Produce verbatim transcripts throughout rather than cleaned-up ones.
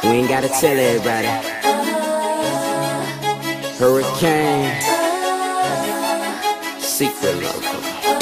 We ain't gotta tell everybody. Hurricane, secret lover.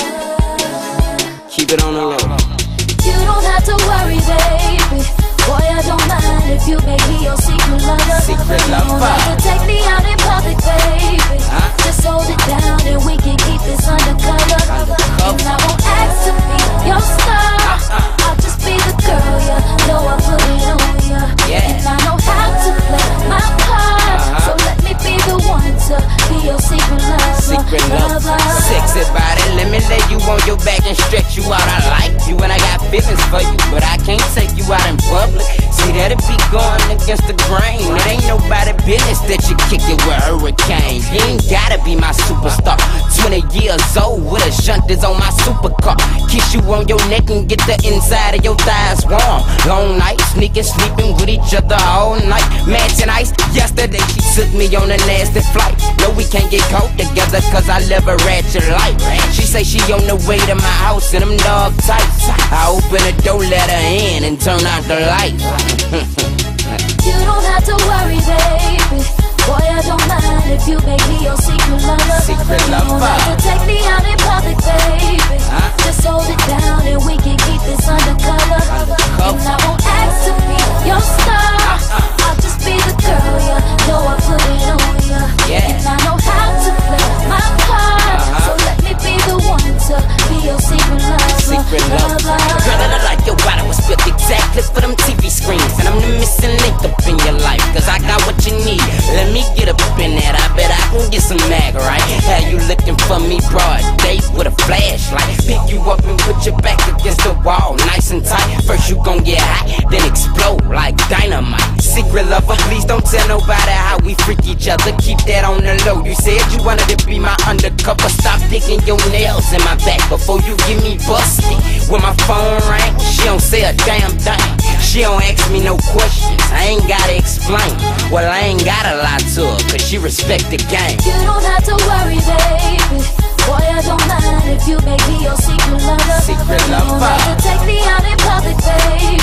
Keep it on the low. You don't have to worry, baby. Boy, I don't mind if you make me your secret lover. Secret lover. You don't have to take me out in public, baby. Huh? Just hold it down and we can keep this undercover. And I won't ask to be your star. I'll just be the girl you know I put it on ya. Yeah. And I know how to play my part. Uh-huh. So let me be the one to be your secret lover. Secret lover. Sexy body, let me lay you on your back and stretch you out. I like you and I got feelings for you, but I can't take you out in public. See that it be going against the grain. It ain't nobody business that you kick it with Hurricane. You ain't gotta be my superstar. Twenty years old with a shunters on my supercar. Kiss you on your neck and get the inside of your thighs warm. Long night, sneaking, sleeping with each other all night. Matching ice. Yesterday she took me on a nasty flight. No, we can't get caught together cause I live a ratchet life. She say she on the way to my house in them dog tights. I open the door, let her in and turn out the lights. You don't have to worry, baby. Boy, I don't mind if you make me your secret lover. Secret lover. You don't have to take me out in public, baby. Huh? Just hold it down and we can keep this undercover. Undercover. And I won't ask to be your star. I'll just be the girl you know I put it on ya. Yeah. And I know how to play my part. Uh-huh. So let me be the one to be your secret lover. Secret lover. Girl, I like your body was built exactly for them T V screens. And I'm the missing link up in your life, cause I got what you need. Let me get up in that, I bet I can get some mag, right? Have you looking for me broad date with a flashlight? Pick you up and put your back against the wall, nice and tight. First you gon' get hot, then explode like dynamite. Secret lover, please don't tell nobody how we freak each other. Keep that on the low. You said you wanted to be my undercover. Stop digging your nails in my back before you get me busted. When my phone ring, she don't say a damn thing. She don't ask me no questions, I ain't gotta explain. Well, I ain't gotta lie to her, cause she respect the game. You don't have to worry, baby. Boy, I don't mind if you make me your secret lover. Secret You don't lover. have to take me out in public, baby.